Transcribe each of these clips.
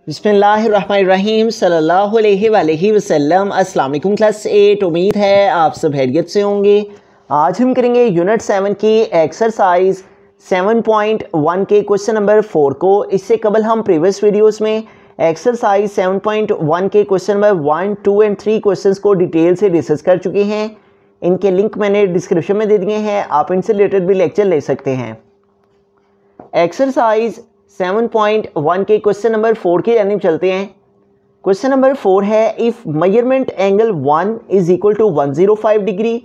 बिस्मिल्लाहिर्रहमानिर्रहीम सल्लल्लाहु अलैहि वसल्लम। अस्सलाम वालेकुम क्लास 8। उम्मीद है आप सब खैरियत से होंगे। आज हम करेंगे यूनिट 7 की एक्सरसाइज 7.1 के क्वेश्चन नंबर 4 को। इससे कबल हम प्रीवियस वीडियोस में एक्सरसाइज 7.1 के क्वेश्चन नंबर 1, 2 एंड 3 क्वेश्चंस को डिटेल से डिस्कस कर चुके हैं। इनके लिंक मैंने डिस्क्रिप्शन में दे दिए हैं, आप इनसे रिलेटेड भी लेक्चर ले सकते हैं। एक्सरसाइज 7.1 के क्वेश्चन नंबर 4 की जानिब चलते हैं। क्वेश्चन नंबर 4 है, if measurement angle 1 is equal to 105 degree,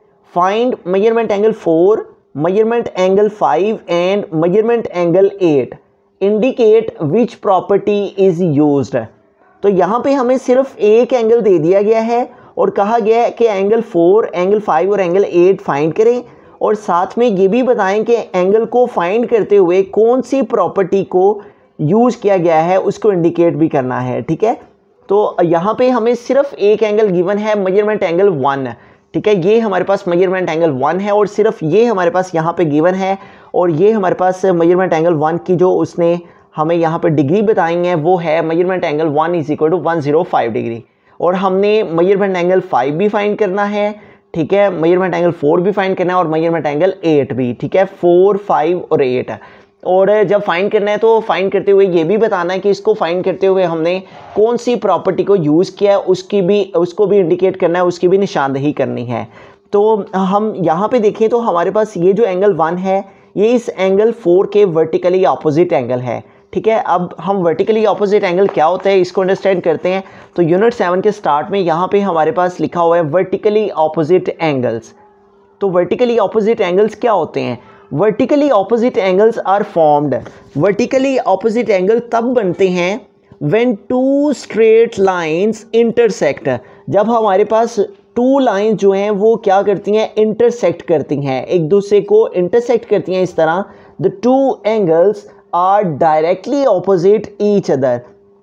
find measurement angle 4, measurement angle 5 and measurement angle 8, indicate which property is used. तो यहाँ पे हमें सिर्फ एक एंगल दे दिया गया है और कहा गया है कि एंगल 4, एंगल 5 और एंगल 8 फाइंड करें, और साथ में ये भी बताएं कि एंगल को फाइंड करते हुए कौन सी प्रॉपर्टी को यूज़ किया गया है उसको इंडिकेट भी करना है। ठीक है, तो यहाँ पे हमें सिर्फ एक एंगल गिवन है, मेजरमेंट एंगल 1। ठीक है, ये हमारे पास मेजरमेंट एंगल 1 है और सिर्फ ये हमारे पास यहाँ पे गिवन है, और ये हमारे पास मेजरमेंट एंगल 1 की जो उसने हमें यहाँ पे डिग्री बताई है वो है measurement angle 1 is equal to 105 degree. और हमने मेजरमेंट एंगल 5 भी फाइंड करना है। ठीक है, मेजरमेंट एंगल 4 भी फाइंड करना है और मेजरमेंट एंगल 8 भी। ठीक है, 4, 5 और 8। और जब फाइंड करना है तो फाइंड करते हुए ये भी बताना है कि इसको फाइंड करते हुए हमने कौन सी प्रॉपर्टी को यूज़ किया है, उसको भी इंडिकेट करना है, उसकी भी निशानदेही करनी है। तो हम यहाँ पे देखें तो हमारे पास ये जो एंगल 1 है ये इस एंगल 4 के वर्टिकली अपोजिट एंगल है। ठीक है, अब हम वर्टिकली अपोजिट एंगल क्या होता है इसको अंडरस्टैंड करते हैं। तो यूनिट 7 के स्टार्ट में यहाँ पे हमारे पास लिखा हुआ है वर्टिकली अपोजिट एंगल्स। तो वर्टिकली अपोजिट एंगल्स क्या होते हैं? Vertically opposite angles are formed, vertically opposite angle तब बनते हैं when two straight lines intersect, जब हमारे पास टू लाइन जो हैं वो क्या करती हैं, इंटरसेक्ट करती हैं, एक दूसरे को इंटरसेक्ट करती हैं। इस तरह the two angles are directly opposite each other.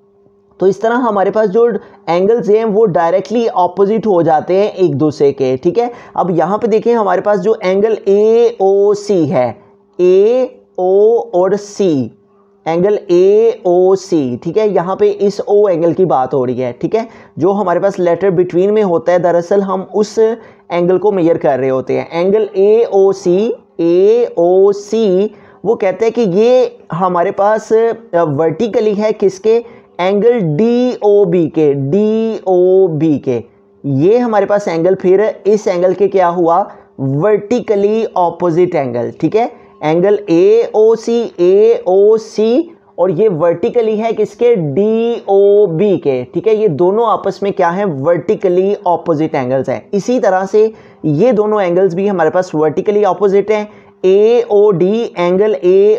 तो इस तरह हमारे पास जो एंगल्स हैं वो डायरेक्टली ऑपोजिट हो जाते हैं एक दूसरे के। ठीक है, अब यहाँ पे देखें हमारे पास जो एंगल ए ओ सी है, ए ओ और सी, एंगल ए ओ सी। ठीक है, यहाँ पे इस ओ एंगल की बात हो रही है। ठीक है, जो हमारे पास लेटर बिटवीन में होता है दरअसल हम उस एंगल को मेजर कर रहे होते हैं। एंगल ए ओ सी वो कहते हैं कि ये हमारे पास वर्टिकली है किसके, एंगल डी ओ बी के। ये हमारे पास एंगल फिर इस एंगल के क्या हुआ, वर्टिकली ऑपोजिट एंगल। ठीक है, एंगल ए ओ सी और ये वर्टिकली है किसके, डी ओ बी के। ठीक है, ये दोनों आपस में क्या है, वर्टिकली ऑपोजिट एंगल्स हैं। इसी तरह से ये दोनों एंगल्स भी हमारे पास वर्टिकली ऑपोजिट हैं। AOD, एंगल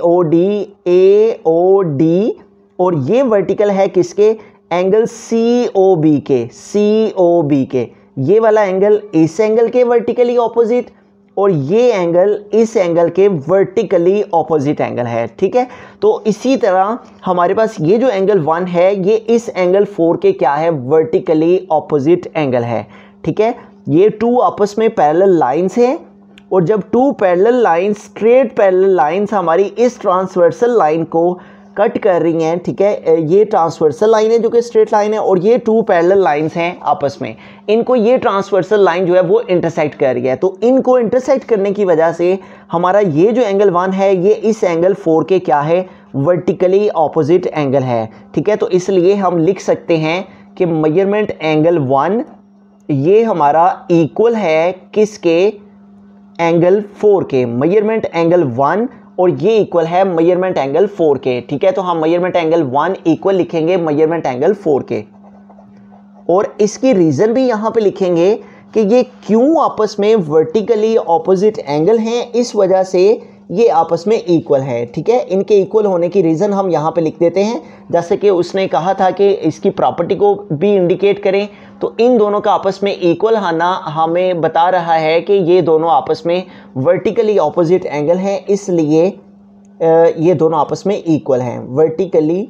AOD और ये वर्टिकल है किसके, एंगल COB के। ये वाला एंगल इस एंगल के वर्टिकली ऑपोजिट और ये एंगल इस एंगल के वर्टिकली ऑपोजिट एंगल है। ठीक है, तो इसी तरह हमारे पास ये जो एंगल 1 है ये इस एंगल 4 के क्या है, वर्टिकली ऑपोजिट एंगल है। ठीक है, ये टू आपस में पैरेलल लाइंस हैं, और जब two parallel lines, straight parallel lines हमारी इस ट्रांसवर्सल लाइन को कट कर रही हैं। ठीक है, ये ट्रांसवर्सल लाइन है जो कि स्ट्रेट लाइन है, और ये टू पैरेलल लाइंस हैं आपस में, इनको ये ट्रांसवर्सल लाइन जो है वो इंटरसेक्ट कर रही है। तो इनको इंटरसेक्ट करने की वजह से हमारा ये जो एंगल 1 है ये इस एंगल 4 के क्या है, वर्टिकली ऑपोजिट एंगल है। ठीक है, तो इसलिए हम लिख सकते हैं कि मेजरमेंट एंगल 1 ये हमारा इक्वल है किसके, एंगल 4 के। मेजरमेंट एंगल 1 और ये इक्वल है मेजरमेंट एंगल 4 के। ठीक है, तो हम मेजरमेंट एंगल 1 इक्वल लिखेंगे मेजरमेंट एंगल 4 के, और इसकी रीज़न भी यहाँ पे लिखेंगे कि ये क्यों आपस में वर्टिकली ऑपोजिट एंगल हैं, इस वजह से ये आपस में इक्वल है। ठीक है, इनके इक्वल होने की रीज़न हम यहाँ पे लिख देते हैं, जैसे कि उसने कहा था कि इसकी प्रॉपर्टी को भी इंडिकेट करें। तो इन दोनों का आपस में इक्वल आना हमें बता रहा है कि ये दोनों आपस में वर्टिकली ऑपोजिट एंगल हैं, इसलिए ये दोनों आपस में इक्वल हैं, वर्टिकली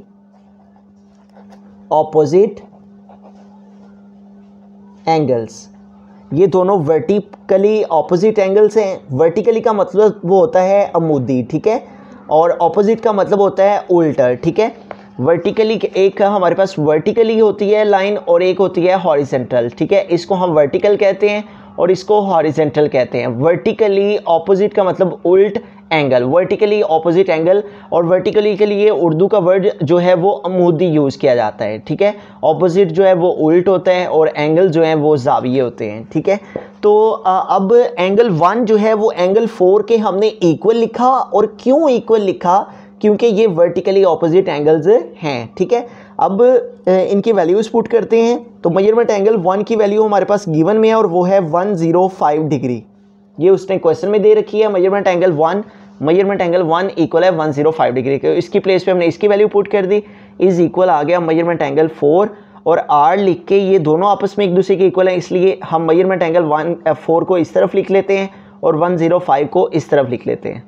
ऑपोजिट एंगल्स। ये दोनों वर्टिकली ऑपोजिट एंगल्स हैं। वर्टिकली का मतलब वो होता है अमूदी। ठीक है, और ऑपोजिट का मतलब होता है उल्टा। ठीक है, वर्टिकली, एक हमारे पास वर्टिकली होती है लाइन और एक होती है हॉरिजेंटल, ठीक है। इसको हम वर्टिकल कहते हैं और इसको हॉरिजेंटल कहते हैं। वर्टिकली ऑपोजिट का मतलब उल्ट एंगल, वर्टिकली ऑपोजिट एंगल, और वर्टिकली के लिए उर्दू का वर्ड जो है वो अमूदी यूज़ किया जाता है, ठीक है। ऑपोजिट जो है वो उल्ट होता है और एंगल जो है वो जाविये होते हैं, ठीक है। तो अब एंगल 1 जो है वो एंगल 4 के हमने इक्वल लिखा, और क्यों इक्वल लिखा, क्योंकि ये वर्टिकली ऑपोजिट एंगल्स हैं, ठीक है। अब इनकी वैल्यूज़ पुट करते हैं। तो मेजरमेंट एंगल 1 की वैल्यू हमारे पास गिवन में है और वो है 105 डिग्री, ये उसने क्वेश्चन में दे रखी है। मेजरमेंट एंगल 1 इक्वल है 105 डिग्री के। इसकी प्लेस पे हमने इसकी वैल्यू पुट कर दी, इज इक्वल आ गया मेजरमेंट एंगल 4, और आर लिख के ये दोनों आपस में एक दूसरे के इक्वल है, इसलिए हम मेजरमेंट एंगल 4 को इस तरफ लिख लेते हैं और 105 को इस तरफ लिख लेते हैं।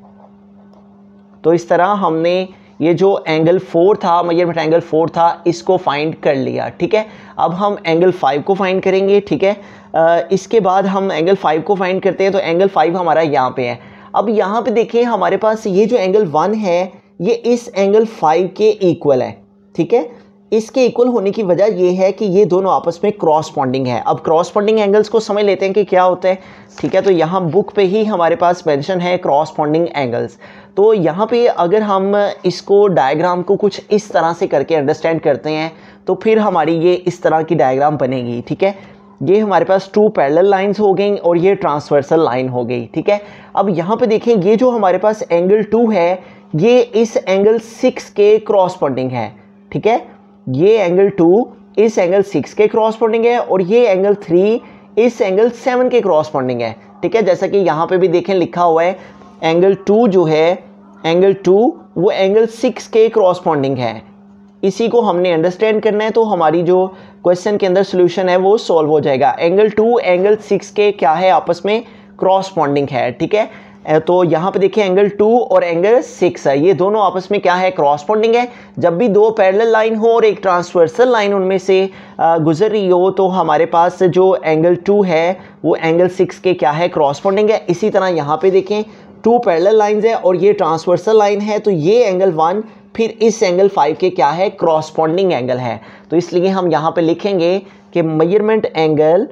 तो इस तरह हमने ये जो एंगल 4 था, मेजरमेंट एंगल 4 था, इसको फाइंड कर लिया, ठीक है। अब हम एंगल 5 को फाइंड करेंगे, ठीक है। इसके बाद हम एंगल 5 को फाइंड करते हैं। तो एंगल 5 हमारा यहाँ पे है। अब यहाँ पे देखिए हमारे पास ये जो एंगल 1 है ये इस एंगल 5 के इक्वल है, ठीक है। इसके इक्वल होने की वजह ये है कि ये दोनों आपस में क्रॉसपॉन्डिंग है। अब क्रॉसपॉन्डिंग एंगल्स को समझ लेते हैं कि क्या होता है, ठीक है। तो यहाँ बुक पे ही हमारे पास मेंशन है क्रॉसपॉन्डिंग एंगल्स। तो यहाँ पे अगर हम इसको डायग्राम को कुछ इस तरह से करके अंडरस्टैंड करते हैं तो फिर हमारी ये इस तरह की डायग्राम बनेगी, ठीक है। ये हमारे पास 2 पैरेलल लाइंस हो गई और ये ट्रांसवर्सल लाइन हो गई, ठीक है। अब यहाँ पे देखें ये जो हमारे पास एंगल 2 है ये इस एंगल 6 के क्रॉसपॉन्डिंग है, ठीक है। ये एंगल 2 इस एंगल 6 के क्रॉसपॉन्डिंग है और ये एंगल 3 इस एंगल 7 के क्रॉसपॉन्डिंग है, ठीक है। जैसा कि यहाँ पे भी देखें लिखा हुआ है एंगल 2 जो है एंगल 2 वो एंगल 6 के क्रॉसपॉन्डिंग है। इसी को हमने अंडरस्टैंड करना है तो हमारी जो क्वेश्चन के अंदर सोल्यूशन है वो सॉल्व हो जाएगा। एंगल 2 एंगल 6 के क्या है आपस में क्रॉसपॉन्डिंग है, ठीक है। तो यहाँ पे देखिए एंगल 2 और एंगल 6 है, ये दोनों आपस में क्या है क्रॉसपॉन्डिंग है। जब भी 2 पैरेलल लाइन हो और एक ट्रांसवर्सल लाइन उनमें से गुजर रही हो तो हमारे पास जो एंगल 2 है वो एंगल 6 के क्या है क्रॉसपॉन्डिंग है। इसी तरह यहाँ पे देखें 2 पैरेलल लाइंस है और ये ट्रांसवर्सल लाइन है, तो ये एंगल 1 फिर इस एंगल 5 के क्या है क्रॉसपॉन्डिंग एंगल है। तो इसलिए हम यहाँ पे लिखेंगे कि मेजरमेंट एंगल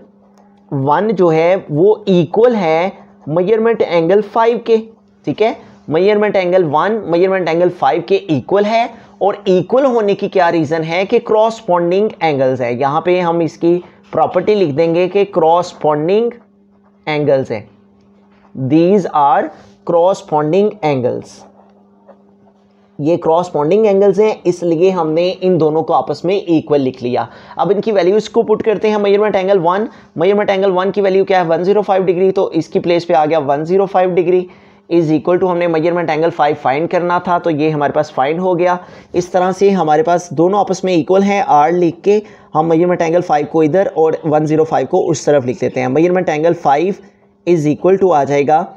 1 जो है वो इक्वल है मेजरमेंट एंगल 5 के, ठीक है। मेजरमेंट एंगल 1 मेजरमेंट एंगल 5 के इक्वल है, और इक्वल होने की क्या रीज़न है कि क्रॉसपॉन्डिंग एंगल्स है। यहाँ पे हम इसकी प्रॉपर्टी लिख देंगे कि क्रॉसपॉन्डिंग एंगल्स है, दीज आर क्रॉसपॉन्डिंग एंगल्स, ये क्रॉसपॉन्डिंग एंगल्स हैं, इसलिए हमने इन दोनों को आपस में इक्वल लिख लिया। अब इनकी वैल्यूज को पुट करते हैं। मेजरमेंट एंगल 1 की वैल्यू क्या है 105 डिग्री, तो इसकी प्लेस पे आ गया 105 डिग्री इज इक्वल टू हमने मेजरमेंट एंगल 5 फाइंड करना था, तो ये हमारे पास फाइंड हो गया। इस तरह से हमारे पास दोनों आपस में इक्वल हैं, आर लिख के हम मेजरमेंट एंगल 5 को इधर और 105 को उस तरफ लिख लेते हैं। Measurement angle 5 is equal to आ जाएगा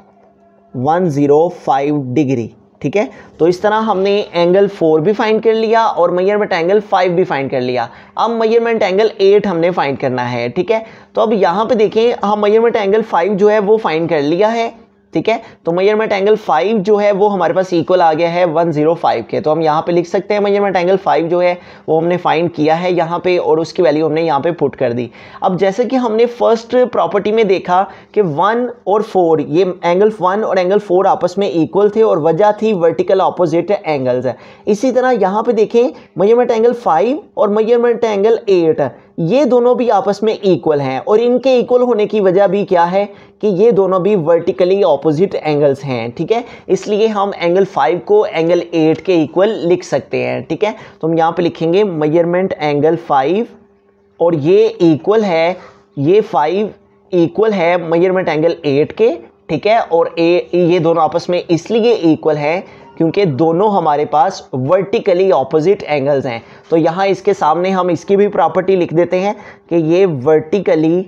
105 डिग्री, ठीक है। तो इस तरह हमने एंगल 4 भी फाइंड कर लिया और मेजरमेंट एंगल 5 भी फाइंड कर लिया। अब मेजरमेंट एंगल 8 हमने फाइंड करना है, ठीक है। तो अब यहाँ पे देखें हम मेजरमेंट एंगल 5 जो है वो फाइंड कर लिया है, ठीक है। तो मेजरमेंट एंगल 5 जो है वो हमारे पास इक्वल आ गया है 105 के। तो हम यहाँ पे लिख सकते हैं मेजरमेंट एंगल 5 जो है वो हमने फाइंड किया है यहाँ पे और उसकी वैल्यू हमने यहाँ पे पुट कर दी। अब जैसे कि हमने फर्स्ट प्रॉपर्टी में देखा कि 1 और 4 ये एंगल 1 और एंगल 4 आपस में इक्वल थे और वजह थी वर्टिकल अपोजिट एंगल्स है। इसी तरह यहाँ पे देखें मेजरमेंट एंगल 5 और मेजरमेंट एंगल 8 ये दोनों भी आपस में इक्वल हैं, और इनके इक्वल होने की वजह भी क्या है कि ये दोनों भी वर्टिकली ऑपोजिट एंगल्स हैं, ठीक है। इसलिए हम एंगल 5 को एंगल 8 के इक्वल लिख सकते हैं, ठीक है। तो हम यहाँ पे लिखेंगे मेजरमेंट एंगल 5 और ये इक्वल है, ये 5 इक्वल है मेजरमेंट एंगल 8 के, ठीक है। और ये दोनों आपस में इसलिए इक्वल है क्योंकि दोनों हमारे पास वर्टिकली ऑपोजिट एंगल्स हैं। तो यहाँ इसके सामने हम इसकी भी प्रॉपर्टी लिख देते हैं कि ये वर्टिकली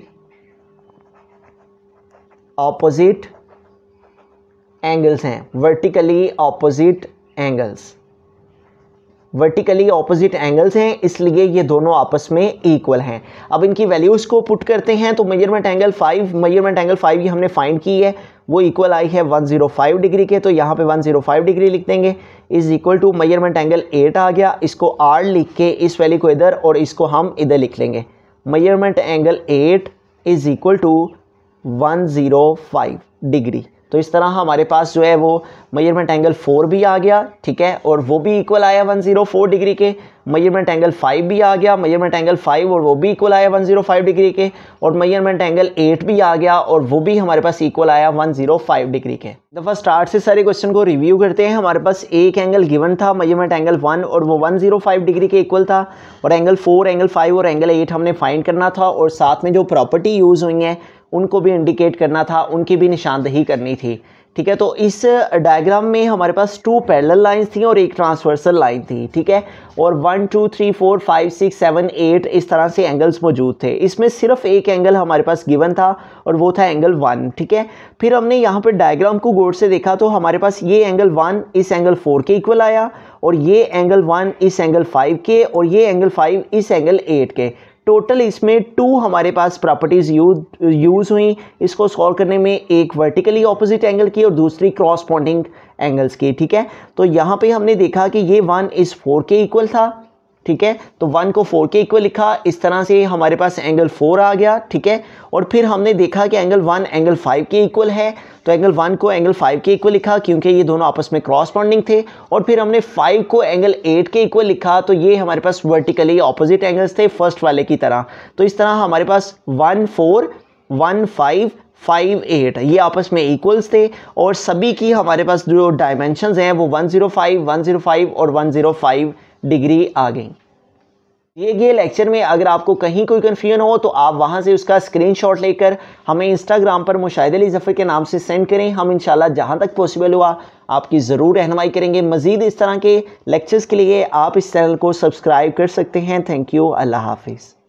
ऑपोजिट एंगल्स हैं, vertically opposite angles, vertically opposite angles हैं, इसलिए ये दोनों आपस में इक्वल हैं। अब इनकी वैल्यूज़ को पुट करते हैं। तो मेजरमेंट एंगल 5 ये हमने फाइंड की है वो इक्वल आई है 105 डिग्री के, तो यहाँ पे 105 डिग्री लिख देंगे is equal to measurement angle 8 आ गया, इसको R लिख के इस वैल्यू को इधर और इसको हम इधर लिख लेंगे। Measurement angle 8 is equal to 105 degree. तो इस तरह हमारे पास जो है वो मेजरमेंट एंगल 4 भी आ गया, ठीक है, और वो भी इक्वल आया 104 डिग्री के। मेजरमेंट एंगल 5 भी आ गया, मेजरमेंट एंगल 5 और वो भी इक्वल आया 105 डिग्री के। और मेजरमेंट एंगल 8 भी आ गया और वो भी हमारे पास इक्वल आया 105 डिग्री के। दफ़ा स्टार्ट से सारे क्वेश्चन को रिव्यू करते हैं। हमारे पास एक एंगल गिवन था मेजरमेंट एंगल 1 और वो 105 डिग्री के इक्वल था, और एंगल 4, एंगल 5 और एंगल 8 हमने फाइंड करना था, और साथ में जो प्रॉपर्टी यूज़ हुई हैं उनको भी इंडिकेट करना था, उनकी भी निशानदही करनी थी, ठीक है। तो इस डायग्राम में हमारे पास 2 पैरेलल लाइंस थी और एक ट्रांसवर्सल लाइन थी, ठीक है, और 1 2 3 4 5 6 7 8 इस तरह से एंगल्स मौजूद थे। इसमें सिर्फ एक एंगल हमारे पास गिवन था और वो था एंगल 1, ठीक है। फिर हमने यहाँ पे डायग्राम को गौर से देखा तो हमारे पास ये एंगल 1 इस एंगल 4 के इक्वल आया, और ये एंगल 1 इस एंगल 5 के, और ये एंगल 5 इस एंगल 8 के। टोटल इसमें 2 हमारे पास प्रॉपर्टीज़ यूज़ हुई इसको सॉल्व करने में, एक वर्टिकली ऑपोजिट एंगल की और दूसरी क्रॉसपॉन्डिंग एंगल्स की, ठीक है। तो यहाँ पे हमने देखा कि ये 1 इस 4 के इक्वल था, ठीक है, तो 1 को 4 के इक्वल लिखा, इस तरह से हमारे पास एंगल 4 आ गया, ठीक है। और फिर हमने देखा कि एंगल 1 एंगल 5 के इक्वल है, तो एंगल 1 को एंगल 5 के इक्वल लिखा क्योंकि ये दोनों आपस में क्रॉसपॉन्डिंग थे, और फिर हमने 5 को एंगल 8 के इक्वल लिखा, तो ये हमारे पास वर्टिकली ऑपोजिट एंगल्स थे फर्स्ट वाले की तरह। तो इस तरह हमारे पास 1 4 1 5 5 8 ये आपस में इक्वल्स थे, और सभी की हमारे पास जो डायमेंशंस हैं वो 105 105 और 105 डिग्री आ गई। ये लेक्चर में अगर आपको कहीं कोई कन्फ्यूजन हो तो आप वहां से उसका स्क्रीनशॉट लेकर हमें इंस्टाग्राम पर मुशाहिद अली ज़फ़र के नाम से सेंड करें। हम इंशाल्लाह जहां तक पॉसिबल हुआ आपकी ज़रूर रहनुमाई करेंगे। मज़ीद इस तरह के लेक्चर्स के लिए आप इस चैनल को सब्सक्राइब कर सकते हैं। थैंक यू, अल्लाह हाफिज़।